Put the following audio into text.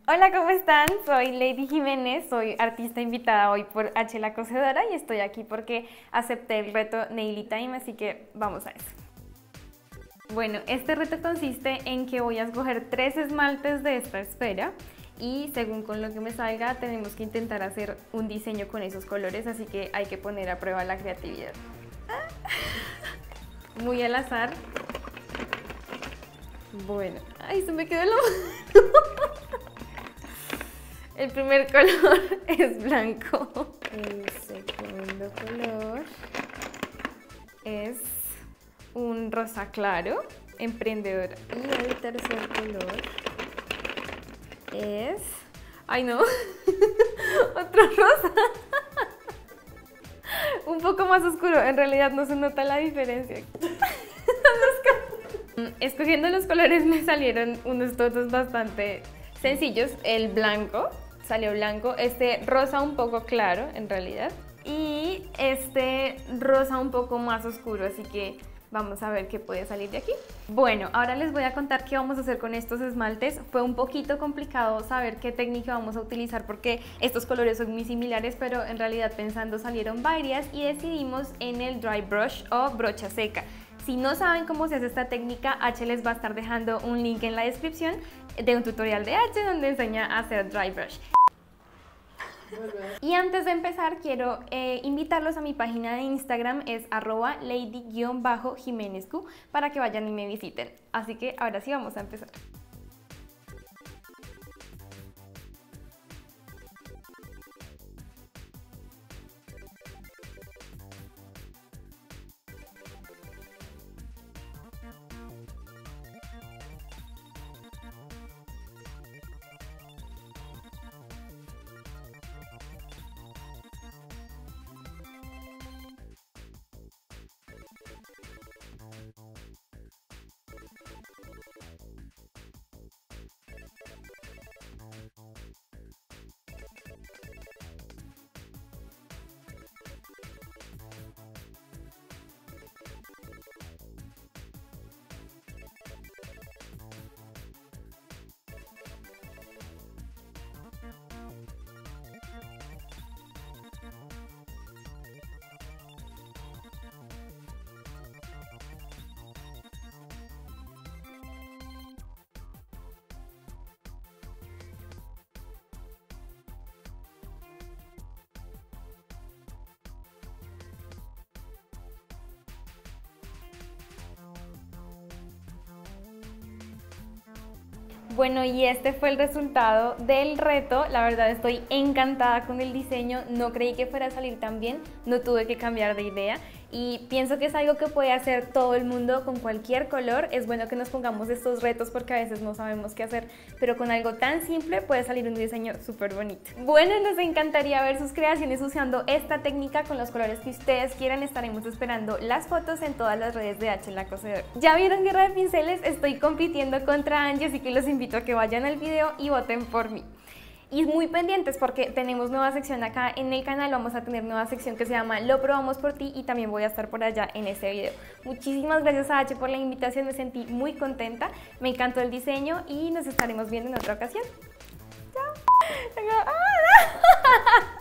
Hola, ¿cómo están? Soy Lady Jiménez, soy artista invitada hoy por H La Cocedora y estoy aquí porque acepté el reto Naily Time, así que vamos a eso. Bueno, este reto consiste en que voy a escoger 3 esmaltes de esta esfera y según con lo que me salga tenemos que intentar hacer un diseño con esos colores, así que hay que poner a prueba la creatividad. Muy al azar. Bueno, ay, se me quedó la mano. El primer color es blanco. El segundo color es un rosa claro, emprendedor. Y el tercer color es... ¡ay, no! Otro rosa. Un poco más oscuro, en realidad no se nota la diferencia. Escogiendo los colores me salieron unos tonos bastante sencillos. El blanco, salió blanco, este rosa un poco claro en realidad y este rosa un poco más oscuro, así que vamos a ver qué puede salir de aquí. Bueno, ahora les voy a contar qué vamos a hacer con estos esmaltes. Fue un poquito complicado saber qué técnica vamos a utilizar porque estos colores son muy similares, pero en realidad pensando salieron varias y decidimos en el dry brush o brocha seca. Si no saben cómo se hace esta técnica, H les va a estar dejando un link en la descripción de un tutorial de H donde enseña a hacer dry brush. Y antes de empezar quiero invitarlos a mi página de Instagram, es @lady_jimenezq, para que vayan y me visiten. Así que ahora sí vamos a empezar. Bueno, y este fue el resultado del reto. La verdad estoy encantada con el diseño, no creí que fuera a salir tan bien, no tuve que cambiar de idea y pienso que es algo que puede hacer todo el mundo con cualquier color. Es bueno que nos pongamos estos retos porque a veces no sabemos qué hacer, pero con algo tan simple puede salir un diseño súper bonito. Bueno, nos encantaría ver sus creaciones usando esta técnica con los colores que ustedes quieran. Estaremos esperando las fotos en todas las redes de H La Cocedora. ¿Ya vieron Guerra de Pinceles? Estoy compitiendo contra Angie, así que los invito a que vayan al video y voten por mí. Y muy pendientes porque tenemos nueva sección acá en el canal, vamos a tener nueva sección que se llama Lo probamos por ti y también voy a estar por allá en este video. Muchísimas gracias a H por la invitación, me sentí muy contenta, me encantó el diseño y nos estaremos viendo en otra ocasión. Chao.